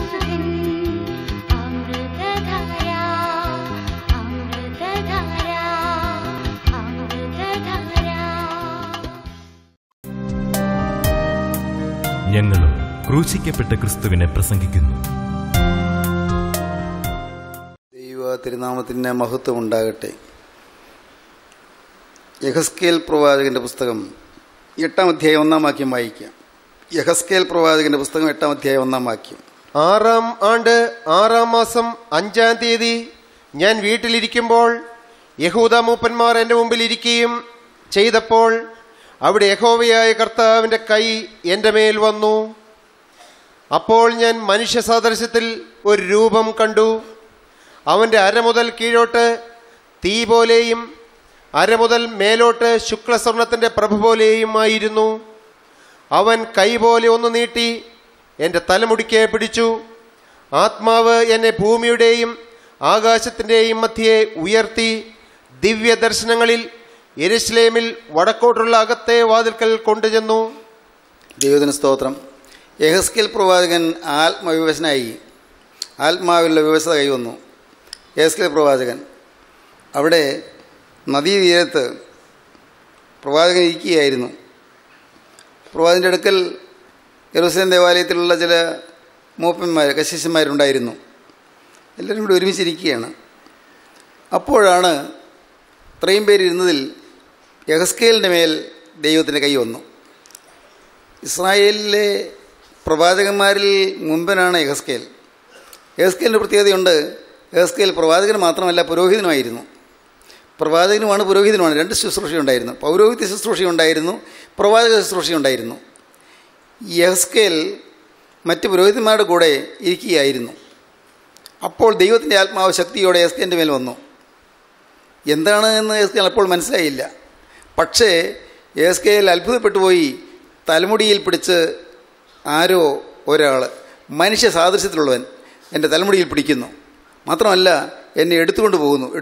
ഞങ്ങളും ക്രൂശിക്കപ്പെട്ട ക്രിസ്തുവിനെ പ്രസംഗിക്കുന്നു. ദൈവ തിരുനാമത്തിന് മഹത്വം ഉണ്ടാകട്ടെ. യെഹെസ്കേൽ പ്രവാചകന്റെ പുസ്തകം 8-ാം അധ്യായം 1-ാം വാക്യം വായിക്കാം. യെഹെസ്കേൽ പ്രവാചകന്റെ പുസ്തകം 8-ാം അധ്യായം 1-ാം വാക്യം. 6-ാം ആണ്ട് 6-ാം മാസം 5-ാം തീയതി ഞാൻ വീട്ടിലിരിക്കുമ്പോൾ യഹൂദ മൂപ്പന്മാർ എൻ്റെ മുമ്പിൽ ഇരിക്കുകയും ചെയ്തപ്പോൾ അവിടെ യഹോവയായ കർത്താവിൻ്റെ കൈ എൻ്റെ മേൽ വന്നു. അപ്പോൾ ഞാൻ മനുഷ്യ സാദൃശ്യത്തിൽ ഒരു രൂപം കണ്ടു. അവൻ്റെ അര മുതൽ കീഴോട്ട് തീ പോലെയും അര മുതൽ മേലോട്ട് ശുക്ലസ്വർണത്തിൻ്റെ പ്രഭ പോലെയും ആയിരുന്നു. അവൻ കൈ പോലെ ഒന്ന് നീട്ടി എൻ്റെ തലമുടിക്ക് പിടിച്ചു. ആത്മാവ് എന്നെ ഭൂമിയുടെയും ആകാശത്തിൻ്റെയും മധ്യേ ഉയർത്തി ദിവ്യ ദർശനങ്ങളിൽ യെരുശലേമിൽ വടക്കോട്ടുള്ള അകത്തെ വാതിൽക്കൽ കൊണ്ടുചെന്നു. ദൈവത്തിന് സ്തോത്രം. യെഹെസ്കേൽ പ്രവാചകൻ ആത്മവിവശനായി. ആത്മാവിലുള്ള വിവശത കൈവന്നു. യെഹെസ്കേൽ പ്രവാചകൻ അവിടെ നദീതീരത്ത് പ്രവാചകൻ ഇരിക്കുകയായിരുന്നു. പ്രവാചകൻ്റെ അടുക്കൽ യെരൂശലേം ദേവാലയത്തിലുള്ള ചില മൂപ്പന്മാർ, കശീശന്മാരുണ്ടായിരുന്നു. എല്ലാവരും കൂടി ഒരുമിച്ചിരിക്കുകയാണ്. അപ്പോഴാണ് ഇത്രയും പേരിരുന്നതിൽ യെഹെസ്കേലിൻ്റെ മേൽ ദൈവത്തിൻ്റെ കൈ വന്നു. ഇസ്രായേലിലെ പ്രവാചകന്മാരിൽ മുമ്പനാണ് യെഹെസ്കേൽ. യെഹെസ്കേലിൻ്റെ പ്രത്യേകതയുണ്ട്. യെഹെസ്കേൽ പ്രവാചകൻ മാത്രമല്ല, പുരോഹിതനുമായിരുന്നു. പ്രവാചകനുമാണ്, പുരോഹിതനുമാണ്. 2 ശുശ്രൂഷയുണ്ടായിരുന്നു. പൗരോഹിത്യ ശുശ്രൂഷയുണ്ടായിരുന്നു, പ്രവാചക ശുശ്രൂഷയുണ്ടായിരുന്നു. യെഹെസ്കേൽ മറ്റ് പുരോഹിതന്മാരുടെ കൂടെ ഇരിക്കുകയായിരുന്നു. അപ്പോൾ ദൈവത്തിൻ്റെ ആത്മാവ് ശക്തിയോടെ യെഹെസ്കേലിൻ്റെ മേൽ വന്നു. എന്താണ് എന്ന് യെഹെസ്കേൽ അപ്പോൾ മനസ്സിലായില്ല. പക്ഷേ യെഹെസ്കേൽ അത്ഭുതപ്പെട്ടു പോയി. തലമുടിയിൽ പിടിച്ച് ആരോ ഒരാൾ, മനുഷ്യ സാദൃശ്യത്തിലുള്ളവൻ, എൻ്റെ തലമുടിയിൽ പിടിക്കുന്നു. മാത്രമല്ല, എന്നെ എടുത്തു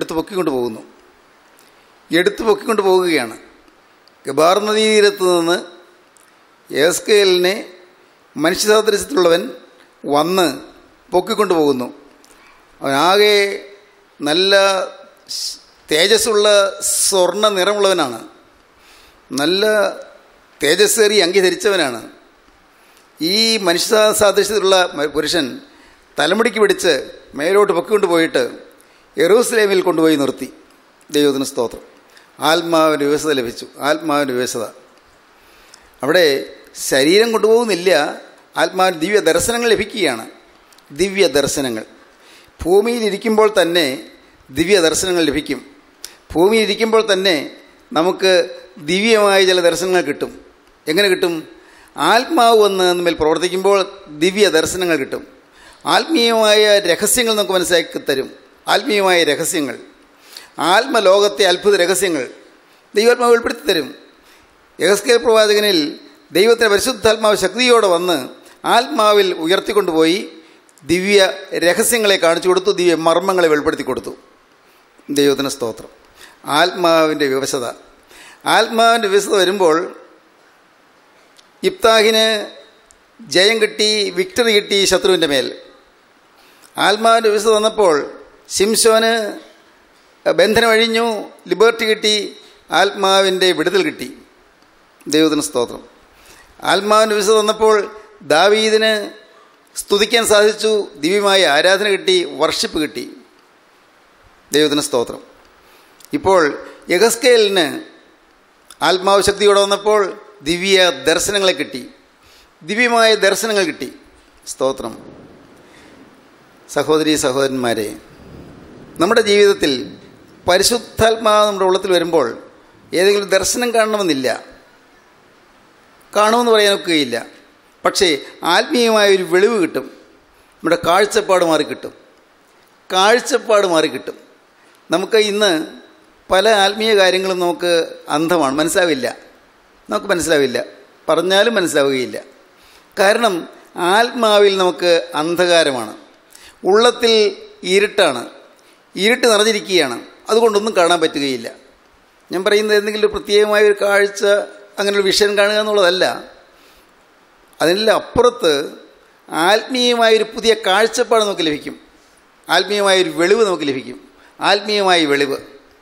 പൊക്കിക്കൊണ്ട് പോകുകയാണ്. ഗബാർ നദീതീരത്ത് നിന്ന് യെഹെസ്കേലിനെ മനുഷ്യ സാദൃശ്യത്തിലുള്ളവൻ വന്ന് പൊക്കിക്കൊണ്ട് പോകുന്നു. അവനാകെ നല്ല തേജസ്സുള്ള സ്വർണ്ണ നിറമുള്ളവനാണ്. നല്ല തേജസ്സേറിയ അങ്കി ധരിച്ചവനാണ്. ഈ മനുഷ്യ സാദൃശ്യത്തിലുള്ള പുരുഷൻ തലമുടിക്ക് പിടിച്ച് മേലോട്ട് പൊക്കിക്കൊണ്ട് പോയിട്ട് യെരൂശലേമിൽ കൊണ്ടുപോയി നിർത്തി. ദൈവത്തിന് സ്തോത്രം. ആത്മാവിൻ്റെ വിവശത ലഭിച്ചു. ആത്മാവിൻ്റെ വിവശത. അവിടെ ശരീരം കൊണ്ടുപോകുന്നില്ല, ആത്മാവിന് ദിവ്യ ദർശനങ്ങൾ ലഭിക്കുകയാണ്. ദിവ്യ ദർശനങ്ങൾ ഭൂമിയിലിരിക്കുമ്പോൾ തന്നെ ദിവ്യ ദർശനങ്ങൾ ലഭിക്കും. ഭൂമിയിലിരിക്കുമ്പോൾ തന്നെ നമുക്ക് ദിവ്യമായ ചില ദർശനങ്ങൾ കിട്ടും. എങ്ങനെ കിട്ടും? ആത്മാവ് വന്ന് നമ്മിൽ പ്രവർത്തിക്കുമ്പോൾ ദിവ്യ ദർശനങ്ങൾ കിട്ടും. ആത്മീയമായ രഹസ്യങ്ങൾ നമുക്ക് മനസ്സിലാക്കി തരും. ആത്മീയമായ രഹസ്യങ്ങൾ, ആത്മലോകത്തെ അത്ഭുത രഹസ്യങ്ങൾ ദൈവാത്മാവ് വെളിപ്പെടുത്തി തരും. യെഹെസ്കേൽ പ്രവാചകനിൽ ദൈവത്തിൻ്റെ പരിശുദ്ധാത്മാവ് ശക്തിയോടെ വന്ന് ആത്മാവിൽ ഉയർത്തിക്കൊണ്ടുപോയി ദിവ്യ രഹസ്യങ്ങളെ കാണിച്ചു കൊടുത്തു, ദിവ്യ മർമ്മങ്ങളെ വെളിപ്പെടുത്തി കൊടുത്തു. ദൈവത്തിന് സ്തോത്രം. ആത്മാവിൻ്റെ വിവശത. ആത്മാവിൻ്റെ വിവശത വരുമ്പോൾ യിഫ്താഹിന് ജയം കിട്ടി, വിക്ടറി കിട്ടി ശത്രുവിൻ്റെ മേൽ. ആത്മാവിൻ്റെ വിവശത വന്നപ്പോൾ ശിംശോന് ബന്ധനമഴിഞ്ഞു, ലിബർട്ടി കിട്ടി, ആത്മാവിൻ്റെ വിടുതൽ കിട്ടി. ദൈവത്തിന് സ്തോത്രം. ആത്മാവിൻ്റെ വിവശത വന്നപ്പോൾ ദാവീദിന് സ്തുതിക്കാൻ സാധിച്ചു, ദിവ്യമായ ആരാധന കിട്ടി, വർഷിപ്പ് കിട്ടി. ദൈവത്തിന് സ്തോത്രം. ഇപ്പോൾ യെഹെസ്കേലിന് ആത്മാവ് ശക്തിയോടെ വന്നപ്പോൾ ദിവ്യ ദർശനങ്ങളെ കിട്ടി, ദിവ്യമായ ദർശനങ്ങൾ കിട്ടി. സ്തോത്രം. സഹോദരീ സഹോദരന്മാരെ, നമ്മുടെ ജീവിതത്തിൽ പരിശുദ്ധാത്മാവ് നമ്മുടെ ഉള്ളത്തിൽ വരുമ്പോൾ ഏതെങ്കിലും ദർശനം കാണണമെന്നില്ല, കാണുമെന്ന് പറയാൻ ഒക്കുകയില്ല. പക്ഷേ ആത്മീയമായൊരു വെളിവ് കിട്ടും. നമ്മുടെ കാഴ്ചപ്പാട് മാറിക്കിട്ടും. നമുക്ക് ഇന്ന് പല ആത്മീയ കാര്യങ്ങളും നമുക്ക് അന്ധമാണ്, മനസ്സിലാവില്ല, പറഞ്ഞാലും മനസ്സിലാവുകയില്ല. കാരണം ആത്മാവിൽ നമുക്ക് അന്ധകാരമാണ്, ഉള്ളത്തിൽ ഇരുട്ട് നിറഞ്ഞിരിക്കുകയാണ്. അതുകൊണ്ടൊന്നും കാണാൻ പറ്റുകയില്ല. ഞാൻ പറയുന്നത് എന്തെങ്കിലും ഒരു പ്രത്യേകമായ ഒരു കാഴ്ച, അങ്ങനെ ഒരു വിഷയം കാണുക എന്നുള്ളതല്ല. അതിനെല്ലാം അപ്പുറത്ത് ആത്മീയമായൊരു പുതിയ കാഴ്ചപ്പാട് നമുക്ക് ലഭിക്കും. ആത്മീയമായൊരു വെളിവ് നമുക്ക് ലഭിക്കും. ആത്മീയമായ വെളിവ്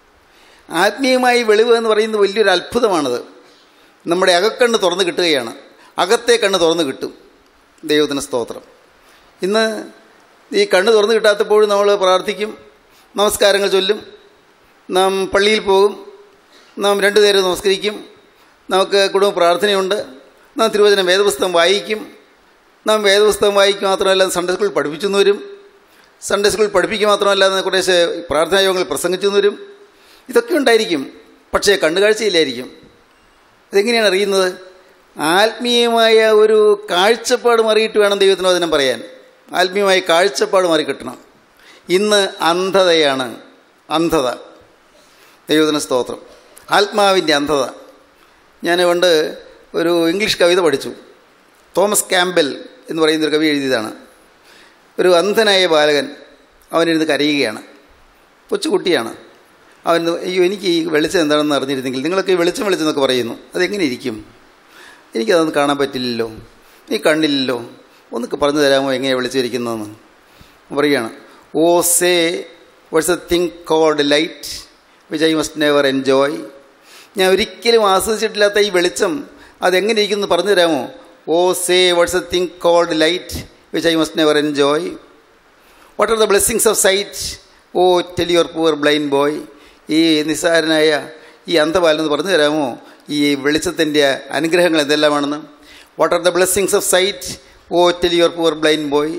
എന്ന് പറയുന്നത് വലിയൊരു അത്ഭുതമാണത്. നമ്മുടെ അകക്കണ്ണ് തുറന്ന് കിട്ടുകയാണ്. അകത്തെ കണ്ണ് തുറന്ന് കിട്ടും. ദൈവത്തിന് സ്തോത്രം. ഇന്ന് ഈ കണ്ണ് തുറന്ന് കിട്ടാത്തപ്പോഴും നമ്മൾ പ്രാർത്ഥിക്കും, നമസ്കാരങ്ങൾ ചൊല്ലും, നാം പള്ളിയിൽ പോകും, നാം 2 നേരം നമസ്കരിക്കും, നമുക്ക് കുടുംബ പ്രാർത്ഥനയുണ്ട്, നാം തിരുവചനം വേദപുസ്തകം വായിക്കും. നാം വേദപുസ്തകം വായിക്കും മാത്രമല്ല സൺഡേ സ്കൂളിൽ പഠിപ്പിച്ചു വരും. സൺഡേ സ്കൂളിൽ പഠിപ്പിക്കുക മാത്രമല്ല കുറേശ്ശെ പ്രാർത്ഥനാ യോഗങ്ങളിൽ പ്രസംഗിച്ചു വരും. ഇതൊക്കെ ഉണ്ടായിരിക്കും. പക്ഷേ കണ്ണുകാഴ്ചയില്ലായിരിക്കും. അതെങ്ങനെയാണ് അറിയുന്നത്? ആത്മീയമായ ഒരു കാഴ്ചപ്പാട് മാറിയിട്ട് വേണം ദൈവത്തിന് വചനം പറയാൻ. ആത്മീയമായ കാഴ്ചപ്പാട് മാറി കിട്ടണം. ഇന്ന് അന്ധതയാണ്. അന്ധത. ദൈവത്തിന് സ്തോത്രം. ആത്മാവിൻ്റെ അന്ധത. ഞാൻ പണ്ട് ഒരു ഇംഗ്ലീഷ് കവിത പഠിച്ചു. തോമസ് ക്യാമ്പൽ എന്ന് പറയുന്നൊരു കവി എഴുതിയതാണ്. ഒരു അന്ധനായ ബാലകൻ അവനിരുന്ന് കരയുകയാണ്. കൊച്ചുകുട്ടിയാണ്. അവൻ, അയ്യോ എനിക്ക് ഈ വെളിച്ചം എന്താണെന്ന് അറിഞ്ഞിരുന്നെങ്കിൽ, നിങ്ങളൊക്കെ ഈ വെളിച്ചം എന്നൊക്കെ പറയുന്നു, അതെങ്ങനെ ഇരിക്കും? എനിക്കതൊന്നും കാണാൻ പറ്റില്ലല്ലോ, നീ കണ്ടില്ലല്ലോ, ഒന്നൊക്കെ പറഞ്ഞു തരാമോ എങ്ങനെയാണ് വിളിച്ചിരിക്കുന്നതെന്ന് പറയുകയാണ്. O say what's a thing called light which I must never enjoy. ഞാൻ ഒരിക്കലും ആസ്വദിച്ചിട്ടില്ലാത്ത ഈ വെളിച്ചം അതെങ്ങനെ ഇരിക്കുന്നു പറഞ്ഞു തരാമോ? O say what's a thing called light which I must never enjoy. What are the blessings of sight? O tell your poor blind boy. ഈ നിസ്സാരനായ ഈ അന്ധബാലനെന്ന് പറഞ്ഞു തരാമോ ഈ വെളിച്ചത്തിൻ്റെ അനുഗ്രഹങ്ങൾ എന്തെല്ലാമാണെന്ന്? What are the blessings of sight? O tell your poor blind boy.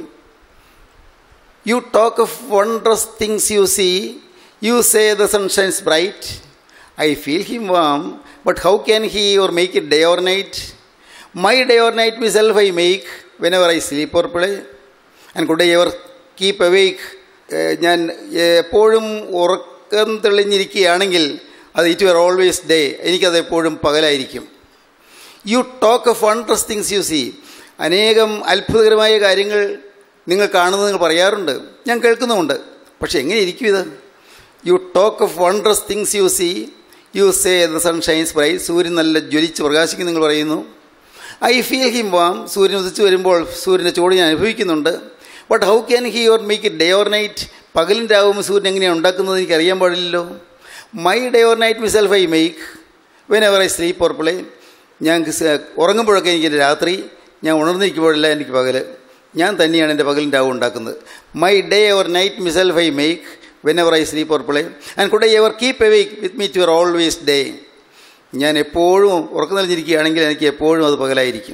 You talk of wondrous things you see. You say the sun shines bright. I feel him warm, but how can he or make it day or night? My day or night myself I make whenever I sleep or play. And could I ever keep awake? ഞാൻ എപ്പോഴും ഉറക്കം തെളിഞ്ഞിരിക്കുകയാണെങ്കിൽ അത് it were always day. എനിക്കത് എപ്പോഴും പകലായിരിക്കും. You talk of wondrous things you see. അനേകം അത്ഭുതകരമായ കാര്യങ്ങൾ നിങ്ങൾ കാണുന്നത് നിങ്ങൾ പറയാറുണ്ട്, ഞാൻ കേൾക്കുന്നുമുണ്ട്. പക്ഷെ എങ്ങനെ ഇരിക്കും ഇത്? You talk of wondrous things you see. You say the sun shines bright. സൂര്യൻ നല്ല ജ്വലിച്ച് പ്രകാശിക്കും നിങ്ങൾ പറയുന്നു. I feel him warm. സൂര്യൻ ഉദിച്ചു വരുമ്പോൾ സൂര്യൻ്റെ ചൂട് ഞാൻ അനുഭവിക്കുന്നുണ്ട്. But how can he or make it day or night? പകലും രാവും സൂര്യൻ എങ്ങനെയാണ് ഉണ്ടാക്കുന്നത് എനിക്ക് അറിയാൻ പാടില്ലല്ലോ. My day or night myself I make whenever I sleep or play. ഞാൻ ഉറങ്ങുമ്പോഴൊക്കെ എനിക്ക് രാത്രി, ഞാൻ ഉണർന്നിരിക്കുമ്പോഴല്ല എനിക്ക് പകൽ. ഞാൻ തന്നെയാണ് എൻ്റെ പകലും രാവും ഉണ്ടാക്കുന്നത്. My day or night myself I make whenever I sleep or play. And could I ever keep awake with me to your always day? ഞാൻ എപ്പോഴും ഉറക്കം തെളിഞ്ഞിരിക്കുകയാണെങ്കിൽ എനിക്ക് എപ്പോഴും അത് പകലായിരിക്കും.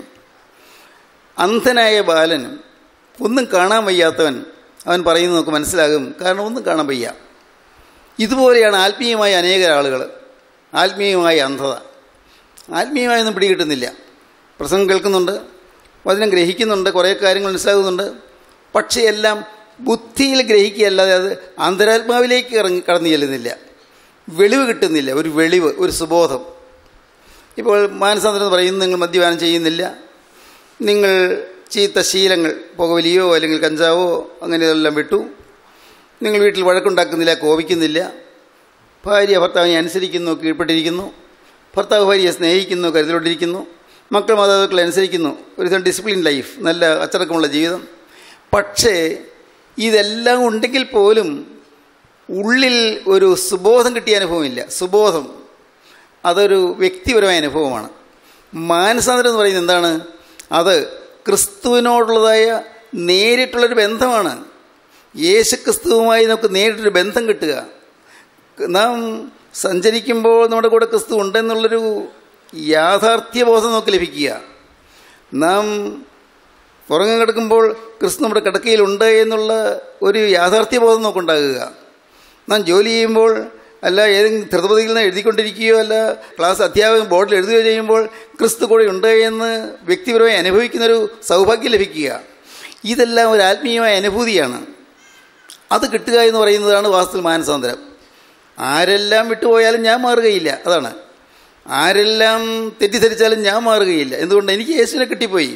അന്ധനായ ബാലൻ, ഒന്നും കാണാൻ വയ്യാത്തവൻ, അവൻ പറയുന്നത് നമുക്ക് മനസ്സിലാകും. കാരണം ഒന്നും കാണാൻ വയ്യ. ഇതുപോലെയാണ് ആത്മീയമായ അനേക ആളുകൾ. ആത്മീയമായ അന്ധത. ആത്മീയമായൊന്നും പിടികിട്ടുന്നില്ല. പ്രസംഗം കേൾക്കുന്നുണ്ട്, വചനം ഗ്രഹിക്കുന്നുണ്ട്, കുറേ കാര്യങ്ങൾ മനസ്സിലാകുന്നുണ്ട്. പക്ഷേ എല്ലാം ബുദ്ധിയിൽ ഗ്രഹിക്കുകയല്ലാതെ അത് അന്തരാത്മാവിലേക്ക് കടന്നു ചെല്ലുന്നില്ല. വെളിവ് കിട്ടുന്നില്ല. ഒരു വെളിവ്, ഒരു സുബോധം. ഇപ്പോൾ മാനസാന്തരം പറയുന്നു, നിങ്ങൾ മദ്യപാനം ചെയ്യുന്നില്ല, നിങ്ങൾ ചീത്ത ശീലങ്ങൾ, പുകവലിയോ അല്ലെങ്കിൽ കഞ്ചാവോ അങ്ങനെയെല്ലാം വിട്ടു, നിങ്ങൾ വീട്ടിൽ വഴക്കുണ്ടാക്കുന്നില്ല, കോപിക്കുന്നില്ല, ഭാര്യ ഭർത്താവിനെ അനുസരിക്കുന്നു, കീഴ്പ്പെട്ടിരിക്കുന്നു, ഭർത്താവ് ഭാര്യയെ സ്നേഹിക്കുന്നു, കരുതലോട്ടിരിക്കുന്നു, മക്കൾ മാതാപിതാക്കളെ അനുസരിക്കുന്നു, ഒരു ഡിസിപ്ലിൻ ലൈഫ്, നല്ല അച്ചടക്കമുള്ള ജീവിതം. പക്ഷേ ഇതെല്ലാം ഉണ്ടെങ്കിൽ പോലും ഉള്ളിൽ ഒരു സുബോധം കിട്ടിയ അനുഭവമില്ല. സുബോധം അതൊരു വ്യക്തിപരമായ അനുഭവമാണ്. മാനസാന്തരം എന്ന് പറയുന്നത് എന്താണ്? അത് ക്രിസ്തുവിനോടുള്ളതായ നേരിട്ടുള്ളൊരു ബന്ധമാണ്. യേശു ക്രിസ്തുവുമായി നമുക്ക് നേരിട്ടൊരു ബന്ധം കിട്ടുക. നാം സഞ്ചരിക്കുമ്പോൾ നമ്മുടെ കൂടെ ക്രിസ്തു ഉണ്ടെന്നുള്ളൊരു യാഥാർത്ഥ്യബോധം നമുക്ക് ലഭിക്കുക. നാം ഉറങ്ങാൻ കിടക്കുമ്പോൾ ക്രിസ്തു നമ്മുടെ കിടക്കയിലുണ്ട് എന്നുള്ള ഒരു യാഥാർത്ഥ്യബോധം നമുക്കുണ്ടാകുക. നാം ജോലി ചെയ്യുമ്പോൾ അല്ല ഏതെങ്കിലും ധൃതപതിയിൽ നിന്ന് എഴുതിക്കൊണ്ടിരിക്കുകയോ അല്ല ക്ലാസ് അധ്യാപകൻ ബോർഡിൽ എഴുതുകയോ ചെയ്യുമ്പോൾ ക്രിസ്തു കൂടെ ഉണ്ട് എന്ന് വ്യക്തിപരമായി അനുഭവിക്കുന്നൊരു സൗഭാഗ്യം ലഭിക്കുക. ഇതെല്ലാം ഒരു ആത്മീയമായ അനുഭൂതിയാണ്. അത് കിട്ടുക എന്ന് പറയുന്നതാണ് വാസ്തവത്തിൽ മാനസാന്തരം. ആരെല്ലാം വിട്ടുപോയാലും ഞാൻ മാറുകയില്ല. അതാണ്. ആരെല്ലാം തെറ്റിദ്ധരിച്ചാലും ഞാൻ മാറുകയില്ല. എന്തുകൊണ്ട്? എനിക്ക് യേശുവിനെ കിട്ടിപ്പോയി.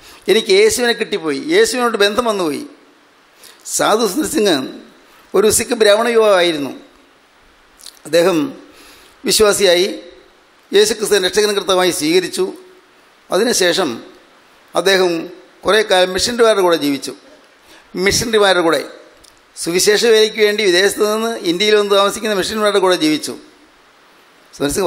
യേശുവിനോട് ബന്ധം വന്നുപോയി. സാധു സുന്ദർ സിംഗ് ഒരു സിഖ് ബ്രാഹ്മണ യുവാവായിരുന്നു. അദ്ദേഹം വിശ്വാസിയായി യേശുക്രിസ്തുവിനെ രക്ഷകൻ കർത്താവായി സ്വീകരിച്ചു. അതിനുശേഷം അദ്ദേഹം കുറേ കാലം മിഷണറിമാരുടെ കൂടെ ജീവിച്ചു. മിഷണറിമാരുടെ കൂടെ സുവിശേഷ വേലയ്ക്ക് വേണ്ടി വിദേശത്ത് നിന്ന് ഇന്ത്യയിൽ വന്ന് താമസിക്കുന്ന മിഷണറിമാരുടെ കൂടെ ജീവിച്ചു. മനസ്സിൽ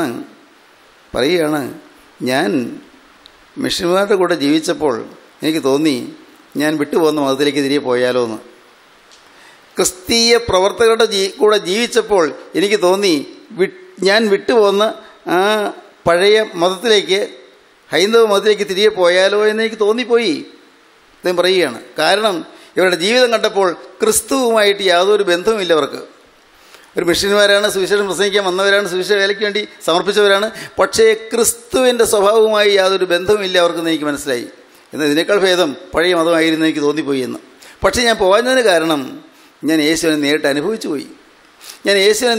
പറയുകയാണ് ഞാൻ മിഷണറിമാരുടെ കൂടെ ജീവിച്ചപ്പോൾ എനിക്ക് തോന്നി ഞാൻ വിട്ടുപോകുന്ന മതത്തിലേക്ക് തിരികെ പോയാലോ എന്ന്. ക്രിസ്തീയ പ്രവർത്തകരുടെ കൂടെ ജീവിച്ചപ്പോൾ എനിക്ക് തോന്നി ഞാൻ വിട്ടുപോകുന്ന ആ പഴയ മതത്തിലേക്ക്, ഹൈന്ദവ മതത്തിലേക്ക് തിരികെ പോയാലോ എന്ന് എനിക്ക് തോന്നിപ്പോയി. അദ്ദേഹം പറയുകയാണ്. കാരണം ഇവരുടെ ജീവിതം കണ്ടപ്പോൾ ക്രിസ്തുവുമായിട്ട് യാതൊരു ബന്ധവുമില്ല അവർക്ക്. ഒരു മിഷണറിമാരാണ്, സുവിശേഷം പ്രസംഗിക്കാൻ വന്നവരാണ്, സുവിശേഷ വേലയ്ക്ക് വേണ്ടി സമർപ്പിച്ചവരാണ്. പക്ഷേ ക്രിസ്തുവിൻ്റെ സ്വഭാവവുമായി യാതൊരു ബന്ധവുമില്ല അവർക്കെന്ന് എനിക്ക് മനസ്സിലായി. എന്നാൽ ഇതിനേക്കാൾ ഭേദം പഴയ മതമായിരുന്നു എനിക്ക് തോന്നിപ്പോയി എന്ന്. പക്ഷേ ഞാൻ പോകാഞ്ഞതിന് കാരണം ഞാൻ യേശുവിനെ നേരിട്ട് അനുഭവിച്ചു പോയി. യേശുവിനെ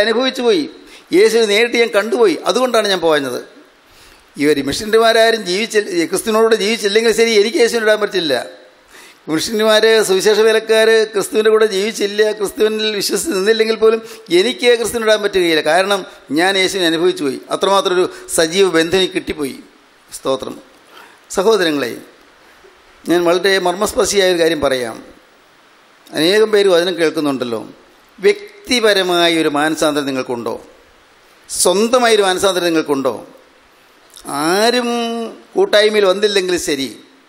നേരിട്ട് ഞാൻ കണ്ടുപോയി. അതുകൊണ്ടാണ് ഞാൻ പോകാഞ്ഞത്. ഇവർ മിഷണറിമാരും ക്രിസ്തുവിനോട് ജീവിച്ചില്ലെങ്കിൽ ശരി, എനിക്ക് യേശുവിനെ ഇടാൻ പറ്റില്ല. മിഷണറിമാർ, സുവിശേഷ വേലക്കാർ ക്രിസ്തുവിൻ്റെ കൂടെ ജീവിച്ചില്ല, ക്രിസ്തുവിനിൽ വിശ്വസിച്ച് നിന്നില്ലെങ്കിൽ പോലും എനിക്ക് ക്രിസ്തുവിനെ ഇടാൻ പറ്റുകയില്ല. കാരണം ഞാൻ യേശുവിനെ അനുഭവിച്ചു പോയി. അത്രമാത്രം ഒരു സജീവ ബന്ധം എനിക്ക് കിട്ടിപ്പോയി. സ്തോത്രം. സഹോദരങ്ങളെ, ഞാൻ വളരെ മർമ്മസ്പർശിയായ ഒരു കാര്യം പറയാം. അനേകം പേര് വചനം കേൾക്കുന്നുണ്ടല്ലോ. വ്യക്തിപരമായ ഒരു മാനസാന്തരം നിങ്ങൾക്കുണ്ടോ? സ്വന്തമായൊരു മാനസാന്തരം നിങ്ങൾക്കുണ്ടോ? ആരും കൂട്ടായ്മയിൽ വന്നില്ലെങ്കിലും ശരി,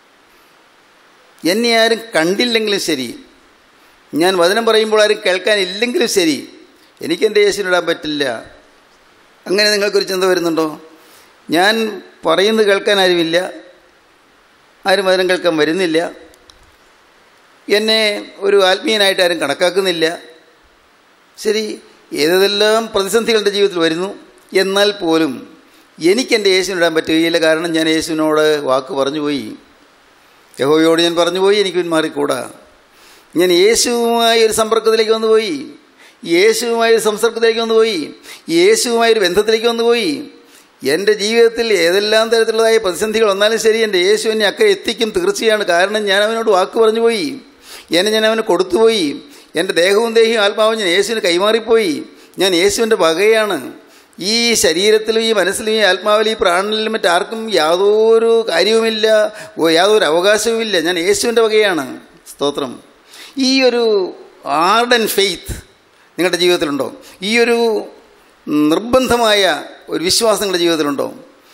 എന്നെ ആരും കണ്ടില്ലെങ്കിലും ശരി, ഞാൻ വചനം പറയുമ്പോൾ ആരും കേൾക്കാനില്ലെങ്കിലും ശരി, എനിക്കെൻ്റെ യേശുവിനിടാൻ പറ്റില്ല. അങ്ങനെ നിങ്ങൾക്കൊരു ചിന്ത വരുന്നുണ്ടോ? ഞാൻ പറയുന്നത് കേൾക്കാൻ ആരുമില്ല, ആരും വചനം കേൾക്കാൻ വരുന്നില്ല, എന്നെ ഒരു ആത്മീയനായിട്ട് ആരും കണക്കാക്കുന്നില്ല. ശരി, ഏതെല്ലാം പ്രതിസന്ധികളുടെ ജീവിതത്തിൽ വരുന്നു. എന്നാൽ പോലും എനിക്കെൻ്റെ യേശുവിനിടാൻ പറ്റുകയില്ല. കാരണം ഞാൻ യേശുവിനോട് വാക്ക് പറഞ്ഞുപോയി, യഹോവയോട് ഞാൻ പറഞ്ഞുപോയി, എനിക്ക് പിന്മാറിക്കൂടാ. ഞാൻ യേശുവുമായി ഒരു സമ്പർക്കത്തിലേക്ക് വന്നുപോയി, യേശുവുമായൊരു സംസർഗത്തിലേക്ക് വന്നുപോയി, യേശുവുമായൊരു ബന്ധത്തിലേക്ക് വന്നുപോയി. എൻ്റെ ജീവിതത്തിൽ ഏതെല്ലാം തരത്തിലുള്ളതായ പ്രതിസന്ധികൾ വന്നാലും ശരി, എൻ്റെ യേശു എന്നെ അക്കരെ എത്തിക്കും തീർച്ചയാണ്. കാരണം ഞാൻ അവനോട് വാക്ക് പറഞ്ഞുപോയി, ഞാൻ അവന് കൊടുത്തുപോയി. എൻ്റെ ദേഹവും ദേഹിയും ആത്മാവും ഞാൻ യേശുവിന് കൈമാറിപ്പോയി. ഞാൻ യേശുവിൻ്റെ വകയാണ്. ഈ ശരീരത്തിലും ഈ മനസ്സിലും ഈ ആത്മാവിലും ഈ പ്രാണനിലും മറ്റാർക്കും യാതൊരു കാര്യവുമില്ല, യാതൊരു അവകാശവുമില്ല. ഞാൻ യേശുവിൻ്റെ വകയാണ്. സ്തോത്രം. ഈ ഒരു ആർഡൻ ഫെയ്ത്ത് നിങ്ങളുടെ ജീവിതത്തിലുണ്ടോ? ഈ ഒരു നിർബന്ധമായ ഒരു വിശ്വാസം നിങ്ങളുടെ ജീവിതത്തിലുണ്ടോ?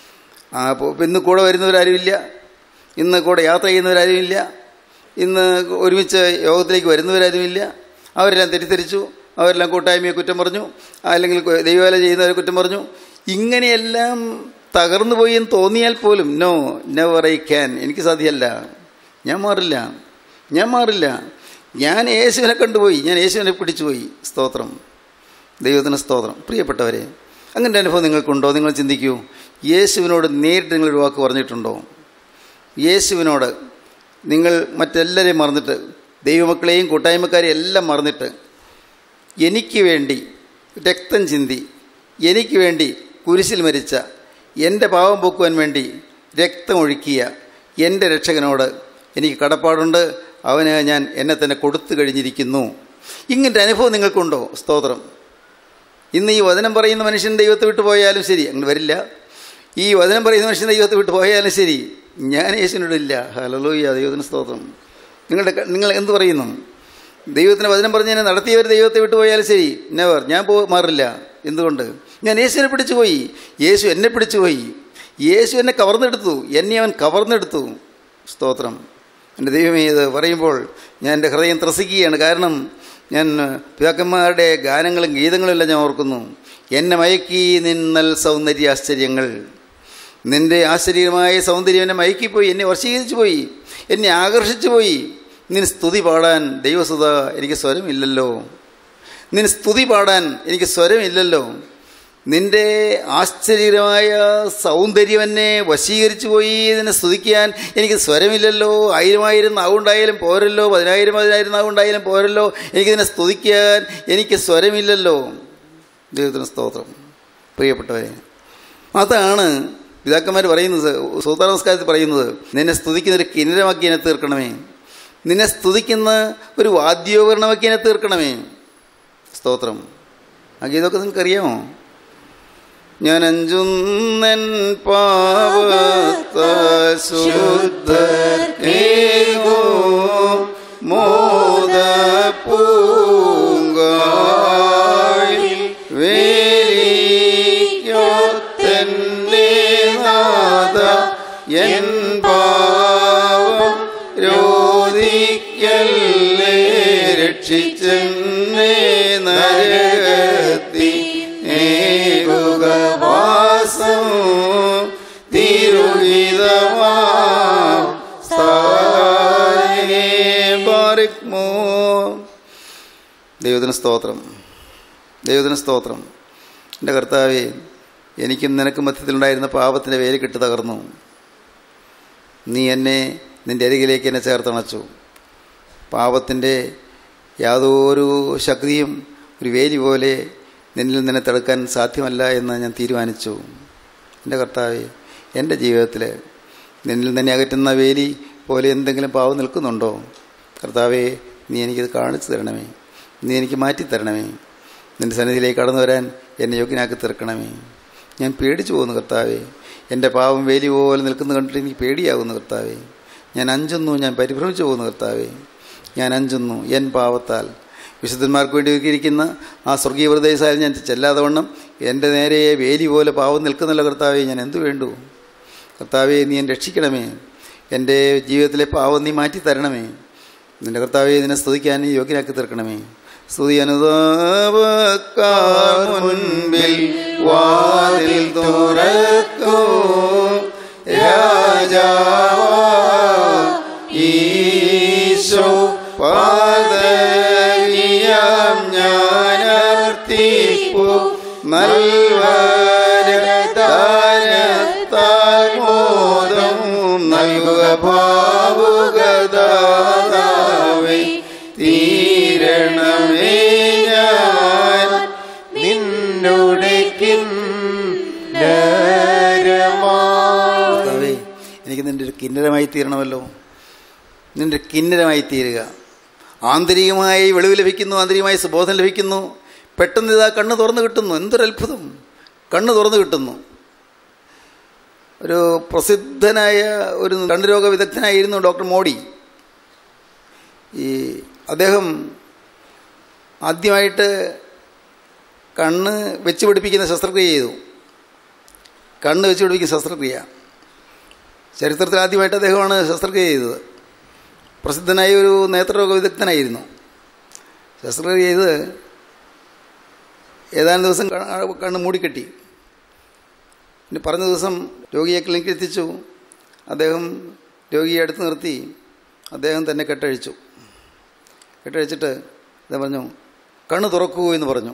ഇന്ന് കൂടെ വരുന്നവരാരുമില്ല, ഇന്ന് കൂടെ യാത്ര ചെയ്യുന്നവരാരുമില്ല, ഇന്ന് ഒരുമിച്ച് യോഗത്തിലേക്ക് വരുന്നവരാരുമില്ല. അവരെല്ലാം തെറ്റിദ്ധരിച്ചു, അവരെല്ലാം കൂട്ടായ്മയെ കുറ്റം പറഞ്ഞു, അല്ലെങ്കിൽ ദൈവവേല ചെയ്യുന്നവരെ കുറ്റം പറഞ്ഞു. ഇങ്ങനെയെല്ലാം തകർന്നു പോയി എന്ന് തോന്നിയാൽ പോലും നോ, നെവർ ഐ ക്യാൻ, എനിക്ക് സാധ്യമല്ല, ഞാൻ മാറില്ല. ഞാൻ യേശുവിനെ കണ്ടുപോയി, ഞാൻ യേശുവിനെ പിടിച്ചുപോയി. സ്തോത്രം, ദൈവത്തിന് സ്തോത്രം. പ്രിയപ്പെട്ടവരെ, അങ്ങനെ അനുഭവം നിങ്ങൾക്കുണ്ടോ? നിങ്ങൾ ചിന്തിക്കൂ. യേശുവിനോട് നേരിട്ട് നിങ്ങളൊരു വാക്ക് പറഞ്ഞിട്ടുണ്ടോ? യേശുവിനോട് നിങ്ങൾ മറ്റെല്ലാവരെയും മറന്നിട്ട്, ദൈവമക്കളെയും കൂട്ടായ്മക്കാരെയും എല്ലാം മറന്നിട്ട്, എനിക്ക് വേണ്ടി രക്തം ചിന്തി, എനിക്ക് വേണ്ടി കുരിശിൽ മരിച്ച, എൻ്റെ പാവം പോക്കുവാൻ വേണ്ടി രക്തമൊഴുക്കിയ എൻ്റെ രക്ഷകനോട് എനിക്ക് കടപ്പാടുണ്ട്, അവന് ഞാൻ എന്നെ തന്നെ കൊടുത്തു കഴിഞ്ഞിരിക്കുന്നു. ഇങ്ങനത്തെ അനുഭവം നിങ്ങൾക്കുണ്ടോ? സ്തോത്രം. ഇന്ന് ഈ വചനം പറയുന്ന മനുഷ്യൻ ദൈവത്തെ വിട്ടു പോയാലും ശരി, അങ്ങനെ വരില്ല. ഈ വചനം പറയുന്ന മനുഷ്യൻ ദൈവത്തെ വിട്ടു പോയാലും ശരി, ഞാൻ യേശുവിനോടില്ല. ഹല്ലേലൂയ, ദൈവത്തിന് സ്തോത്രം. നിങ്ങൾ എന്ത് പറയുന്നു? ദൈവത്തിന് വചനം പറഞ്ഞ് എന്നെ നടത്തിയവർ ദൈവത്തെ വിട്ടു പോയാലും ശരി, നെവർ, ഞാൻ മാറില്ല. എന്തുകൊണ്ട്? ഞാൻ യേശുവിനെ പിടിച്ചുപോയി, യേശു എന്നെ പിടിച്ചുപോയി, യേശു എന്നെ കവർന്നെടുത്തു, എന്നെ അവൻ കവർന്നെടുത്തു. സ്തോത്രം. എൻ്റെ ദൈവമേ, ഇത് പറയുമ്പോൾ ഞാൻ എൻ്റെ ഹൃദയം ത്രസിക്കുകയാണ്. കാരണം ഞാൻ പിതാക്കന്മാരുടെ ഗാനങ്ങളും ഗീതങ്ങളും എല്ലാം ഞാൻ ഓർക്കുന്നു. എന്നെ മയക്കി നിന്നൽ സൗന്ദര്യാശ്ചര്യങ്ങൾ, നിൻ്റെ ആശ്ചര്യമായ സൗന്ദര്യം എന്നെ മയക്കിപ്പോയി, എന്നെ വശീകരിച്ചു പോയി, എന്നെ ആകർഷിച്ചു പോയി. നിൻ സ്തുതി പാടാൻ ദൈവസുത എനിക്ക് സ്വരമില്ലല്ലോ, നിൻ സ്തുതി പാടാൻ എനിക്ക് സ്വരമില്ലല്ലോ. നിൻ്റെ ആശ്ചര്യമായ സൗന്ദര്യം എന്നെ വശീകരിച്ചു പോയി, ഇതിനെ സ്തുതിക്കാൻ എനിക്ക് സ്വരമില്ലല്ലോ. 1000 നാവുണ്ടായാലും പോരല്ലോ, 10,000 നാവുണ്ടായാലും പോരല്ലോ, എനിക്കിതിനെ സ്തുതിക്കാൻ എനിക്ക് സ്വരമില്ലല്ലോ. ദൈവത്തിന് സ്തോത്രം. പ്രിയപ്പെട്ടവരെ, അതാണ് പിതാക്കന്മാർ പറയുന്നത്, സൂത്ര നമസ്കാരത്തിൽ പറയുന്നത്, നിന്നെ സ്തുതിക്കുന്ന ഒരു കിന്നരമാക്കി എന്നെ തീർക്കണമേ, നിന്നെ സ്തുതിക്കുന്ന ഒരു വാദ്യോപകരണമാക്കി എന്നെ തീർക്കണമേ. സ്തോത്രം. ആ ഗീതമൊക്കെ നിങ്ങൾക്കറിയാമോ? ഞാൻ അഞ്ചുന്നൻ പാപത്താൽ ശുദ്ധേകോ മോദപൂങ്കാഴി വേലിയൊത്തന്നെ നാഥ എൻ പാവം രോധിക്കല്ലേ രക്ഷിച്ചെന്നെ നരകത്തി ഏകുകവാസം തിരുഹിതമാം സ്ഥാനേ ബാരിക്മോ. ദൈവത്തിന് സ്തോത്രം, ദൈവത്തിന് സ്തോത്രം. എൻ്റെ കർത്താവേ, എനിക്കും നിനക്കും മധ്യത്തിലുണ്ടായിരുന്ന പാപത്തിൻ്റെ വേലിക്കെട്ട് തകർന്നു. നീ എന്നെ നിൻ്റെ അരികിലേക്ക് എന്നെ ചേർത്തണച്ചു. പാപത്തിൻ്റെ യാതൊരു ശക്തിയും ഒരു വേലി പോലെ നിന്നിൽ നിന്നെ തടുക്കാൻ സാധ്യമല്ല എന്ന് ഞാൻ തീരുമാനിച്ചു. എൻ്റെ കർത്താവേ, എൻ്റെ ജീവിതത്തിൽ നിന്നിൽ നിന്നെ അകറ്റുന്ന വേലി പോലെ എന്തെങ്കിലും പാവം നിൽക്കുന്നുണ്ടോ? കർത്താവേ, നീ എനിക്കത് കാണിച്ചു തരണമേ. നീ എനിക്ക് മാറ്റിത്തരണമേ. നിൻ്റെ സന്നിധിയിലേക്ക് കടന്നു വരാൻ എന്നെ യോഗ്യനാക്കി തീർക്കണമേ. ഞാൻ പേടിച്ചു പോകുന്നു കർത്താവേ. എൻ്റെ പാവം വേലി പോലെ നിൽക്കുന്നത് കണ്ടിട്ട് എനിക്ക് പേടിയാകുന്നു കർത്താവേ. ഞാൻ അഞ്ചുന്നു, ഞാൻ പരിഭ്രമിച്ചു പോകുന്നു കർത്താവേ. ഞാൻ അഞ്ചുന്നു എൻ പാവത്താൽ. വിശുദ്ധന്മാർക്ക് വേണ്ടി ഒരുക്കിയിരിക്കുന്ന ആ സ്വർഗീയ പ്രദേശാൽ ഞാൻ ചെല്ലാതെ വണ്ണം എൻ്റെ നേരെ വേലി പോലെ പാവം നിൽക്കുന്നല്ലോ കർത്താവേ. ഞാൻ എന്തു വേണ്ടു കർത്താവേ? നീ എന്നെ രക്ഷിക്കണമേ. എൻ്റെ ജീവിതത്തിലെ പാവം നീ മാറ്റി തരണമേ. നിൻ്റെ കർത്താവേ, നിന്നെ സ്തുതിക്കാൻ നീ യോഗ്യനാക്കി തീർക്കണമേ. സ്തുതി അനുതാപക്കാർ മുൻപിൽ വാതിൽ തുറക്കൂ രാജാവീശോ പാദവിയാം ഞാനർത്തിപ്പു നൽവരതാരത്താൽ മോദം നൽകുക ഭാവുകദാതാവേ. തീരണമേ ഞാൻ നിന്നുടെ കിന്നരമായി. എനിക്ക് നിൻ്റെ ഒരു കിന്നരമായി തീരണമല്ലോ. നിൻ്റെ കിന്നരമായി തീരുക. ആന്തരികമായി വെളിവ് ലഭിക്കുന്നു, ആന്തരികമായി സുബോധം ലഭിക്കുന്നു. പെട്ടെന്ന് ഇതാ കണ്ണ് തുറന്നു കിട്ടുന്നു. എന്തൊരത്ഭുതം! കണ്ണ് തുറന്നു കിട്ടുന്നു. ഒരു പ്രസിദ്ധനായ ഒരു കണ്ണുരോഗ വിദഗ്ധനായിരുന്നു ഡോക്ടർ മോഡി. അദ്ദേഹം ആദ്യമായിട്ട് കണ്ണ് വെച്ച് പിടിപ്പിക്കുന്ന ശസ്ത്രക്രിയ ചെയ്തു. കണ്ണ് വെച്ച് പിടിപ്പിക്കുന്ന ശസ്ത്രക്രിയ ചരിത്രത്തിൽ ആദ്യമായിട്ട് അദ്ദേഹമാണ് ശസ്ത്രക്രിയ ചെയ്തത്. പ്രസിദ്ധനായ ഒരു നേത്രരോഗ വിദഗ്ധനായിരുന്നു. ശസ്ത്രക്രിയ ചെയ്ത് ഏതാനും ദിവസം കണ്ണ് മൂടിക്കെട്ടി. പിന്നെ പറഞ്ഞ ദിവസം രോഗിയെ ക്ലിനിക്കിൽ എത്തിച്ചു. അദ്ദേഹം രോഗിയെ അടുത്ത് നിർത്തി അദ്ദേഹം തന്നെ കെട്ടഴിച്ചു. കെട്ടഴിച്ചിട്ട് അദ്ദേഹം പറഞ്ഞു, കണ്ണ് തുറക്കൂ എന്ന് പറഞ്ഞു.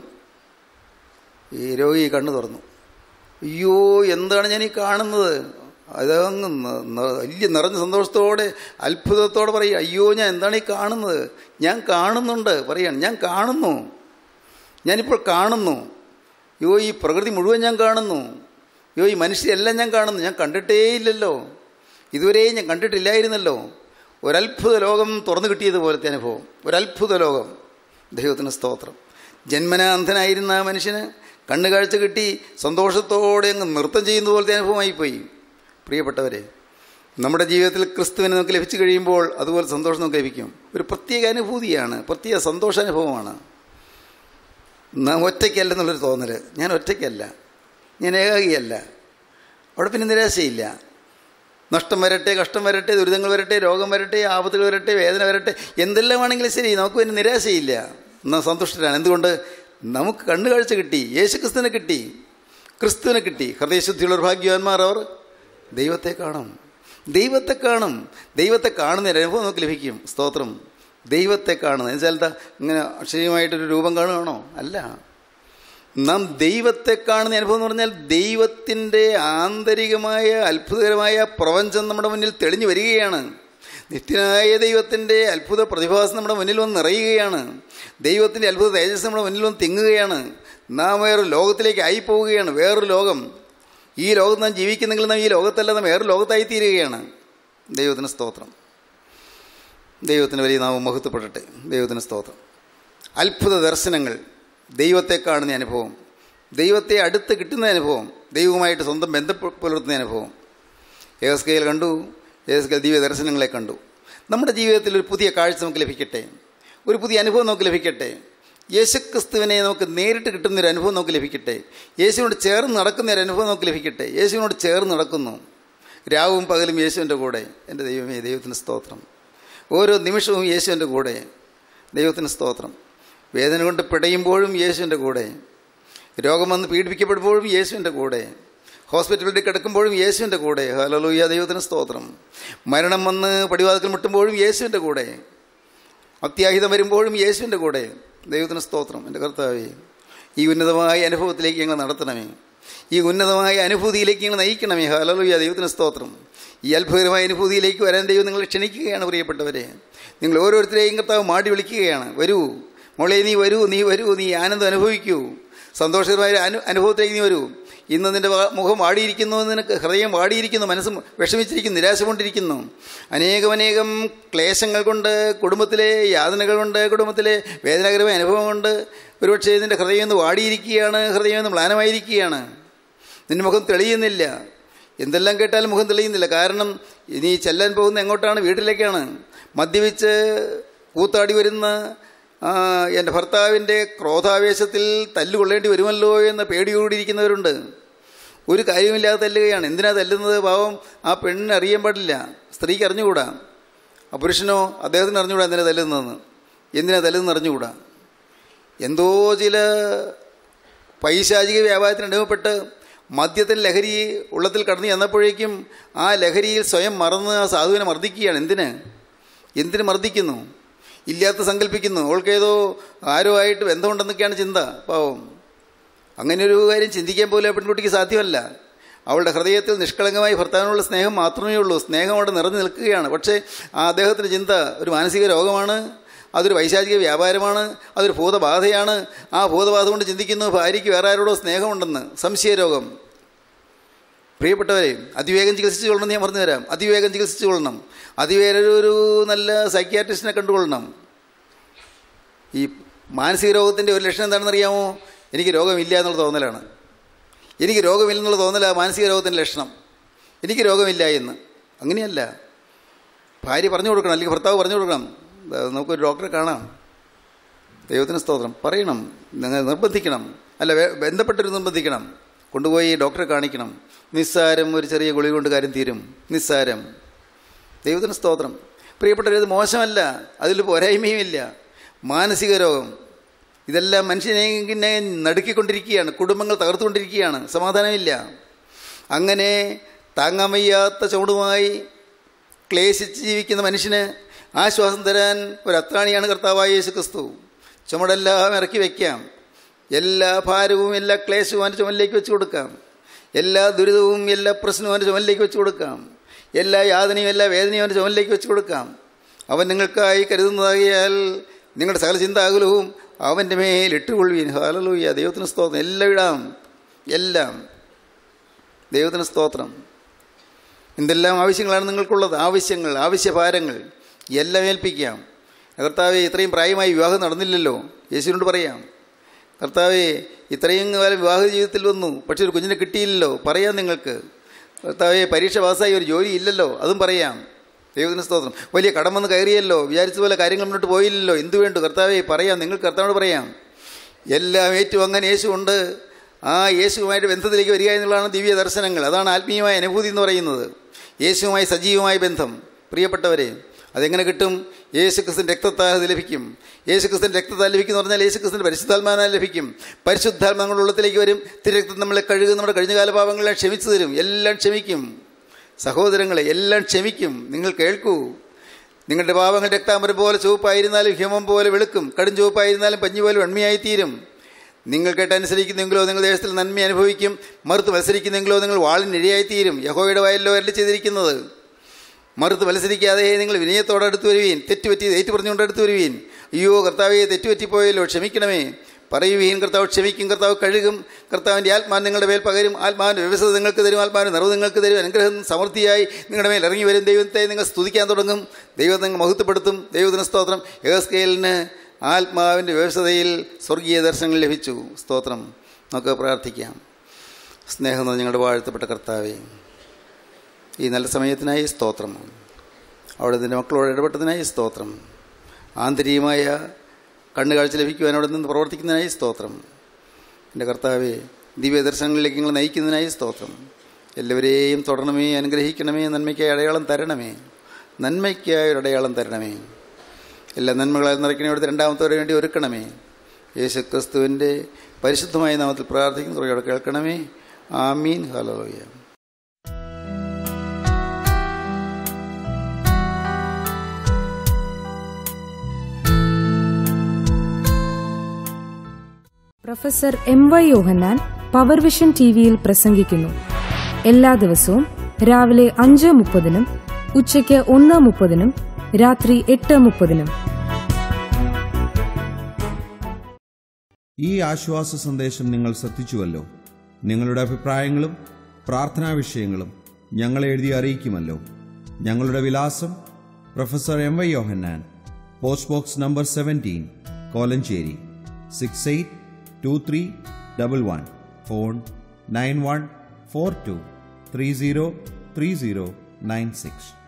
ഈ രോഗി കണ്ണ് തുറന്നു. അയ്യോ, എന്താണ് ഞാൻ ഈ കാണുന്നത്? അതങ്ങ് വലിയ നിറഞ്ഞ സന്തോഷത്തോടെ അത്ഭുതത്തോടെ പറയുക, അയ്യോ ഞാൻ എന്താണ് ഈ കാണുന്നത്? ഞാൻ കാണുന്നുണ്ട് പറയാണ്. ഞാൻ കാണുന്നു, ഞാനിപ്പോൾ കാണുന്നു. അയ്യോ ഈ പ്രകൃതി മുഴുവൻ ഞാൻ കാണുന്നു. അയ്യോ ഈ മനുഷ്യരെല്ലാം ഞാൻ കാണുന്നു. ഞാൻ കണ്ടിട്ടേ ഇല്ലല്ലോ, ഇതുവരെയും ഞാൻ കണ്ടിട്ടില്ലായിരുന്നല്ലോ. ഒരത്ഭുത ലോകം തുറന്നു കിട്ടിയതുപോലത്തെ അനുഭവം, ഒരത്ഭുത ലോകം. ദൈവത്തിന് സ്തോത്രം. ജന്മനാ അന്ധനായിരുന്ന ആ മനുഷ്യന് കണ്ണു കാഴ്ച കിട്ടി സന്തോഷത്തോടെ അങ്ങ് നൃത്തം ചെയ്യുന്ന പോലത്തെ അനുഭവമായിപ്പോയി. പ്രിയപ്പെട്ടവരെ, നമ്മുടെ ജീവിതത്തിൽ ക്രിസ്തുവിനെ നമുക്ക് ലഭിച്ചു കഴിയുമ്പോൾ അതുപോലെ സന്തോഷം നമുക്ക് ലഭിക്കും. ഒരു പ്രത്യേക അനുഭൂതിയാണ്, പ്രത്യേക സന്തോഷാനുഭവമാണ്. നാം ഒറ്റയ്ക്കല്ലെന്നുള്ളൊരു തോന്നൽ. ഞാൻ ഒറ്റയ്ക്കല്ല, ഞാൻ ഏകാഗിയല്ല. അവിടെ പിന്നെ നിരാശയില്ല. നഷ്ടം വരട്ടെ, കഷ്ടം വരട്ടെ, ദുരിതങ്ങൾ വരട്ടെ, രോഗം വരട്ടെ, ആപത്തുകൾ വരട്ടെ, വേദന വരട്ടെ, എന്തെല്ലാം ആണെങ്കിലും ശരി, നമുക്ക് പിന്നെ നിരാശയില്ല. നാം സന്തുഷ്ടരാണ്. എന്തുകൊണ്ട്? നമുക്ക് കണ്ണു കാഴ്ച കിട്ടി, യേശുക്രിസ്തുവിനെ കിട്ടി, ക്രിസ്തുവിനെ കിട്ടി. ഹൃദയശുദ്ധിയുള്ളവർ ഭാഗ്യവാന്മാർ, അവർ ദൈവത്തെ കാണും. ദൈവത്തെ കാണും. ദൈവത്തെ കാണുന്ന അനുഭവം നമുക്ക് ലഭിക്കും. സ്തോത്രം. ദൈവത്തെ കാണുന്നത് എന്നുവെച്ചാൽ എന്താ? ഇങ്ങനെ അക്ഷരീയമായിട്ടൊരു രൂപം കാണുകയാണോ? അല്ല. നാം ദൈവത്തെ കാണുന്ന അനുഭവം എന്ന് പറഞ്ഞാൽ ദൈവത്തിൻ്റെ ആന്തരികമായ അത്ഭുതകരമായ പ്രപഞ്ചം നമ്മുടെ മുന്നിൽ തെളിഞ്ഞു വരികയാണ്. നിത്യനായ ദൈവത്തിൻ്റെ അത്ഭുത പ്രതിഭാസം നമ്മുടെ മുന്നിൽ വന്ന് നിറയുകയാണ്. ദൈവത്തിൻ്റെ അത്ഭുത തേജസ് നമ്മുടെ മുന്നിൽ വന്ന് തിങ്ങുകയാണ്. നാം വേറൊരു ലോകത്തിലേക്ക് ആയിപ്പോവുകയാണ്. വേറൊരു ലോകം. ഈ ലോകത്ത് നാം ജീവിക്കുന്നെങ്കിൽ നാം ഈ ലോകത്തല്ല, നാം വേറൊരു ലോകത്തായി തീരുകയാണ്. ദൈവത്തിന് സ്തോത്രം. ദൈവത്തിന് വലിയ നാമം മഹത്വപ്പെടട്ടെ. ദൈവത്തിന് സ്തോത്രം. അത്ഭുത ദർശനങ്ങൾ, ദൈവത്തെ കാണുന്ന അനുഭവം, ദൈവത്തെ അടുത്ത് കിട്ടുന്ന അനുഭവം, ദൈവവുമായിട്ട് സ്വന്തം ബന്ധം പുലർത്തുന്ന അനുഭവം. യെഹെസ്കേൽ കണ്ടു, യെഹെസ്കേൽ ദിവ്യ ദർശനങ്ങളെ കണ്ടു. നമ്മുടെ ജീവിതത്തിൽ ഒരു പുതിയ കാഴ്ച നമുക്ക് ലഭിക്കട്ടെ, ഒരു പുതിയ അനുഭവം നമുക്ക് ലഭിക്കട്ടെ. യേശുക്രിസ്തുവിനെ നമുക്ക് നേരിട്ട് കിട്ടുന്നൊരു അനുഭവം നമുക്ക് ലഭിക്കട്ടെ. യേശുവിനോട് ചേർന്ന് നടക്കുന്ന ഒരു അനുഭവം നമുക്ക് ലഭിക്കട്ടെ. യേശുവിനോട് ചേർന്ന് നടക്കുന്നു, രാവും പകലും യേശുവിൻ്റെ കൂടെ. എൻ്റെ ദൈവമേ, ദൈവത്തിന് സ്തോത്രം. ഓരോ നിമിഷവും യേശുവിൻ്റെ കൂടെ, ദൈവത്തിന് സ്തോത്രം. വേദന കൊണ്ട് പിടയുമ്പോഴും യേശുവിൻ്റെ കൂടെ, രോഗം വന്ന് പീഡിപ്പിക്കപ്പെടുമ്പോഴും യേശുവിൻ്റെ കൂടെ, ഹോസ്പിറ്റലിൽ കിടക്കുമ്പോഴും യേശുവിൻ്റെ കൂടെ. ഹല്ലേലൂയ, ദൈവത്തിന് സ്തോത്രം. മരണം വന്ന് പടിവാതിൽക്കൽ മുട്ടുമ്പോഴും യേശുവിൻ്റെ കൂടെ, അത്യാഹിതം വരുമ്പോഴും യേശുവിൻ്റെ കൂടെ. ദൈവത്തിന് സ്തോത്രം. എൻ്റെ കർത്താവേ, ഈ ഉന്നതമായ അനുഭവത്തിലേക്ക് ഞങ്ങൾ നടത്തണമേ, ഈ ഉന്നതമായ അനുഭൂതിയിലേക്ക് ഞങ്ങൾ നയിക്കണമേ. ഹല്ലേലൂയ, ദൈവത്തിന് സ്തോത്രം. ഈ അത്ഭുതമായ അനുഭൂതിയിലേക്ക് വരാൻ ദൈവം നിങ്ങളെ ക്ഷണിക്കുകയാണ്. പ്രിയപ്പെട്ടവരെ, നിങ്ങൾ ഓരോരുത്തരെയും കർത്താവ് മാടി വിളിക്കുകയാണ്. വരൂ മോളെ, നീ വരൂ, നീ വരൂ, നീ ആനന്ദം അനുഭവിക്കൂ, സന്തോഷകരമായ അനുഭവത്തിലേക്ക് നീ വരൂ. ഇന്ന് നിൻ്റെ മുഖം വാടിയിരിക്കുന്നു, നിനക്ക് ഹൃദയം വാടിയിരിക്കുന്നു, മനസ്സ് വിഷമിച്ചിരിക്കുന്നു, നിരാശ കൊണ്ടിരിക്കുന്നു. അനേകം ക്ലേശങ്ങൾ കൊണ്ട്, കുടുംബത്തിലെ യാതനകൾ കൊണ്ട്, കുടുംബത്തിലെ വേദനാകരമായ അനുഭവം കൊണ്ട് ഒരുപക്ഷെ നിൻ്റെ ഹൃദയം ഒന്ന് വാടിയിരിക്കുകയാണ്, ഹൃദയം ഒന്ന് മ്ലാനമായിരിക്കുകയാണ്. നിൻ്റെ മുഖം തെളിയുന്നില്ല. എന്തെല്ലാം കേട്ടാലും മുഖം തെളിയുന്നില്ല. കാരണം ഇനി ചെല്ലാൻ പോകുന്ന എങ്ങോട്ടാണ്? വീട്ടിലേക്കാണ്. മദ്യപിച്ച് കൂത്താടി വരുന്ന എൻ്റെ ഭർത്താവിൻ്റെ ക്രോധാവേശത്തിൽ തല്ലുകൊള്ളേണ്ടി വരുമല്ലോ എന്ന പേടിയോടിയിരിക്കുന്നവരുണ്ട്. ഒരു കാര്യമില്ലാതെ തല്ലുകയാണ്. എന്തിനാ തല്ലുന്നത്? പാവം ആ പെണ്ണിന് അറിയാൻ പാടില്ല, സ്ത്രീക്ക് അറിഞ്ഞുകൂടാ. ആ പുരുഷനോ അദ്ദേഹത്തിന് അറിഞ്ഞുകൂടാ എന്തിനാ തല്ലുന്നതെന്ന്. എന്തിനാ തല്ലുന്നത് അറിഞ്ഞുകൂടാ. എന്തോ ചില പൈശാചിക വ്യാപാരത്തിന് അടിമപ്പെട്ട് മദ്യത്തിന് ലഹരി ഉള്ളത്തിൽ കടന്നു ചെന്നപ്പോഴേക്കും ആ ലഹരിയിൽ സ്വയം മറന്ന് ആ സാധുവിനെ മർദ്ദിക്കുകയാണ്. എന്തിന് മർദ്ദിക്കുന്നു? ഇല്ലാത്ത സങ്കല്പിക്കുന്നു. അവൾക്കേതോ ആരോ ആയിട്ട് ബന്ധമുണ്ടെന്നൊക്കെയാണ് ചിന്ത. പാവം, അങ്ങനെയൊരു കാര്യം ചിന്തിക്കാൻ പോലും ആ പെൺകുട്ടിക്ക് സാധ്യമല്ല. അവളുടെ ഹൃദയത്തിൽ നിഷ്കളങ്കമായി ഭർത്താവിനുള്ള സ്നേഹം മാത്രമേ ഉള്ളൂ. സ്നേഹം അവിടെ നിറഞ്ഞു നിൽക്കുകയാണ്. പക്ഷേ ആ അദ്ദേഹത്തിൻ്റെ ചിന്ത ഒരു മാനസിക രോഗമാണ്, അതൊരു വൈശാചിക വ്യാപാരമാണ്, അതൊരു ഭൂതബാധയാണ്. ആ ഭൂതബാധ കൊണ്ട് ചിന്തിക്കുന്നു ഭാര്യയ്ക്ക് വേറെ ആരോടോ സ്നേഹമുണ്ടെന്ന്. സംശയരോഗം. പ്രിയപ്പെട്ടവരെ, അതിവേഗം ചികിത്സിച്ചു കൊള്ളണം. ഞാൻ പറഞ്ഞു തരാം. അതിവേഗം ചികിത്സിച്ചു കൊള്ളണം. അതിവേഗം ഒരു നല്ല സൈക്യാട്രിസ്റ്റിനെ കണ്ടുകൊള്ളണം. ഈ മാനസിക രോഗത്തിൻ്റെ ഒരു ലക്ഷണം എന്താണെന്ന് അറിയാമോ? എനിക്ക് രോഗമില്ല എന്നുള്ള തോന്നലാണ്. എനിക്ക് രോഗമില്ലെന്നുള്ള തോന്നലാണ് മാനസിക രോഗത്തിൻ്റെ ലക്ഷണം. എനിക്ക് രോഗമില്ല എന്ന്. അങ്ങനെയല്ല. ഭാര്യ പറഞ്ഞു കൊടുക്കണം, അല്ലെങ്കിൽ ഭർത്താവ് പറഞ്ഞു കൊടുക്കണം, നമുക്കൊരു ഡോക്ടറെ കാണാം. ദൈവത്തിന് സ്തോത്രം. പറയണം, നിങ്ങൾ നിർബന്ധിക്കണം. അല്ല, ബന്ധപ്പെട്ടൊരു നിർബന്ധിക്കണം. കൊണ്ടുപോയി ഡോക്ടറെ കാണിക്കണം. നിസ്സാരം ഒരു ചെറിയ ഗുളിക കൊണ്ട് കാര്യം തീരും. നിസ്സാരം. ദൈവത്തിന് സ്തോത്രം. പ്രിയപ്പെട്ടവരത് മോശമല്ല, അതിൽ പോരായ്മയുമില്ല. മാനസിക രോഗം ഇതെല്ലാം മനുഷ്യനെ നടുക്കിക്കൊണ്ടിരിക്കുകയാണ്. കുടുംബങ്ങൾ തകർത്തുകൊണ്ടിരിക്കുകയാണ്. സമാധാനമില്ല. അങ്ങനെ താങ്ങാൻ വയ്യാത്ത ചുവടുമായി ക്ലേശിച്ച് ജീവിക്കുന്ന മനുഷ്യന് ആശ്വാസം തരാൻ ഒരു അത്രാണിയാണ് കർത്താവായ യേശുക്രിസ്തു. ചുമടെല്ലാം ഇറക്കി വയ്ക്കാം. എല്ലാ ഭാരവും എല്ലാ ക്ലേശവും അവൻ്റെ ചുമലിലേക്ക് വെച്ച് കൊടുക്കാം. എല്ലാ ദുരിതവും എല്ലാ പ്രശ്നവും അവൻ്റെ ചുമലിലേക്ക് വെച്ച് കൊടുക്കാം. എല്ലാ യാതനയും എല്ലാ വേദനയും അവൻ്റെ ചുമലിലേക്ക് വെച്ച് കൊടുക്കാം. അവൻ നിങ്ങൾക്കായി കരുതുന്നതാകിയാൽ നിങ്ങളുടെ സകല ചിന്താകുലവും അവൻ്റെ മേൽ ഇട്ടുകൊള്ളുവീൻ. ഹല്ലേലൂയ, ദൈവത്തിന് സ്തോത്രം. എല്ലാം ഇടാം, എല്ലാം. ദൈവത്തിന് സ്തോത്രം. എന്തെല്ലാം ആവശ്യങ്ങളാണ് നിങ്ങൾക്കുള്ളത്? ആവശ്യങ്ങൾ, ആവശ്യഭാരങ്ങൾ എല്ലാം ഏൽപ്പിക്കാം. കർത്താവേ, ഇത്രയും പ്രായമായി വിവാഹം നടന്നില്ലല്ലോ. യേശുവിനോട് പറയാം, കർത്താവേ, ഇത്രയും കാലം വിവാഹ ജീവിതത്തിൽ വന്നു, പക്ഷെ ഒരു കുഞ്ഞിനെ കിട്ടിയില്ലല്ലോ. പറയാം നിങ്ങൾക്ക്. കർത്താവേ, പരീക്ഷ പാസ്സായി ഒരു ജോലി ഇല്ലല്ലോ, അതും പറയാം. ദൈവത്തിന് സ്തോത്രം. വലിയ കടം വന്ന് കയറിയല്ലോ, വിചാരിച്ച പോലെ കാര്യങ്ങൾ മുന്നോട്ട് പോയില്ലല്ലോ, എന്തു വേണ്ടു കർത്താവേ പറയാം. നിങ്ങൾക്ക് കർത്താവിനോട് പറയാം. എല്ലാം ഏറ്റുവാങ്ങാൻ യേശുവുണ്ട്. ആ യേശുവുമായിട്ട് ബന്ധത്തിലേക്ക് വരിക എന്നുള്ളതാണ് ദിവ്യ ദർശനങ്ങൾ. അതാണ് ആത്മീയമായ അനുഭൂതി എന്ന് പറയുന്നത്. യേശുവുമായി സജീവമായ ബന്ധം. പ്രിയപ്പെട്ടവരെ, അതെങ്ങനെ കിട്ടും? യേശുക്രിസ്തുവിൻ്റെ രക്തത്താൽ അത് ലഭിക്കും. യേശുക്രിസ്തുവിൻ്റെ രക്തത്താൽ ലഭിക്കുമെന്ന് പറഞ്ഞാൽ യേശുക്രിസ്തുവിൻ്റെ പരിശുദ്ധാത്മാവിനാൽ ലഭിക്കും. പരിശുദ്ധാത്മാ നമ്മുടെ ഉള്ളത്തിലേക്ക് വരും. തിരുരക്തം നമ്മളെ കഴുകും. നമ്മുടെ കഴിഞ്ഞകാല പാപങ്ങളെല്ലാം ക്ഷമിച്ചു തരും. എല്ലാം ക്ഷമിക്കും. സഹോദരങ്ങളെ, എല്ലാം ക്ഷമിക്കും. നിങ്ങൾ കേൾക്കൂ. നിങ്ങളുടെ പാപങ്ങൾ രക്താംബരം പോലെ ചുവപ്പായിരുന്നാലും ഹിമം പോലെ വെളുക്കും. കടും ചുവപ്പായിരുന്നാലും പഞ്ഞി പോലെ വെണ്മയായിത്തീരും. നിങ്ങൾ കേട്ടനുസരിക്കുന്നെങ്കിലോ നിങ്ങൾ ദേശത്തിൽ നന്മ അനുഭവിക്കും. മറുത്ത് മത്സരിക്കുന്നെങ്കിലോ നിങ്ങൾ വാളിന് ഇരയായിത്തീരും. യഹോവയുടെ വയലിലോ അരുളി ചെയ്തിരിക്കുന്നത്. മറുത്ത് മത്സരിക്കാതെ നിങ്ങൾ വിനയത്തോടെ അടുത്ത് വരുവീൻ. തെറ്റുപറ്റി ഏറ്റു പറഞ്ഞുകൊണ്ട് അടുത്ത് വരുവീൻ. അയ്യോ കർത്താവെ, തെറ്റുപറ്റിപ്പോയല്ലോ, ക്ഷമിക്കണമേ പറയുവീൻ. കർത്താവ് ക്ഷമിക്കും. കർത്താവ് കഴുകും. കർത്താവിൻ്റെ ആത്മാൻ നിങ്ങളുടെ മേൽ പകരും. ആത്മാവിൻ്റെ വ്യവസ്ഥ നിങ്ങൾക്ക് തരും. ആത്മാവിൻ്റെ നിറവ് നിങ്ങൾക്ക് തരും. അനുഗ്രഹം സമൃദ്ധിയായി നിങ്ങളുടെ മേൽ ഇറങ്ങി വരും. ദൈവത്തെ നിങ്ങൾ സ്തുതിക്കാൻ തുടങ്ങും. ദൈവത്തെ നിങ്ങൾ മഹത്വപ്പെടുത്തും. ദൈവത്തിന് സ്തോത്രം. യെഹെസ്കേലിന് ആത്മാവിൻ്റെ വ്യവസ്ഥതയിൽ സ്വർഗീയ ദർശനങ്ങൾ ലഭിച്ചു. സ്തോത്രം. നമുക്ക് പ്രാർത്ഥിക്കാം. സ്നേഹം ഞങ്ങളുടെ വാഴ്ത്തപ്പെട്ട കർത്താവേ, ഈ നല്ല സമയത്തിനായി സ്തോത്രം. അവിടെ നിൻ്റെ മക്കളോട് ഇടപെട്ടതിനായി സ്തോത്രം. ആന്തരികമായ കണ്ണുകാഴ്ച ലഭിക്കുവാൻ അവിടെ നിന്ന് പ്രവർത്തിക്കുന്നതിനായി സ്തോത്രം. എൻ്റെ കർത്താവേ, ദിവ്യദർശനങ്ങളിലേക്ക് നിങ്ങൾ നയിക്കുന്നതിനായി സ്തോത്രം. എല്ലാവരെയും തുടരണമേ, അനുഗ്രഹിക്കണമേ, നന്മയ്ക്കായ അടയാളം തരണമേ, നന്മയ്ക്കായ ഒരു അടയാളം തരണമേ. എല്ലാ നന്മകളാൽ നിറയ്ക്കണേ, അവിടുത്തെ രണ്ടാമത്തവരെ വേണ്ടി ഒരുക്കണമേ. യേശു ക്രിസ്തുവിൻ്റെ പരിശുദ്ധമായ നാമത്തിൽ പ്രാർത്ഥിക്കുന്ന കുറേ കേൾക്കണമേ. ആമീൻ. ഹല്ലേലൂയ. Professor M.Y. Yohannan power vision ടിവിയിൽ പ്രസംഗിക്കുന്നു. എല്ലാ ദിവസവും രാവിലെ 5:30, ഉച്ചയ്ക്ക് 1:30, രാത്രി 8:30. ഈ ആശ്വാസ സന്ദേശം നിങ്ങൾ ശ്രദ്ധിച്ചുവല്ലോ. നിങ്ങളുടെ അഭിപ്രായങ്ങളും പ്രാർത്ഥനാ വിഷയങ്ങളും ഞങ്ങളെ എഴുതി അറിയിക്കുമല്ലോ. ഞങ്ങളുടെ വിലാസം: professor M.Y. Yohannan, post box number 17, Kolenchery 682311. Phone 9142303096.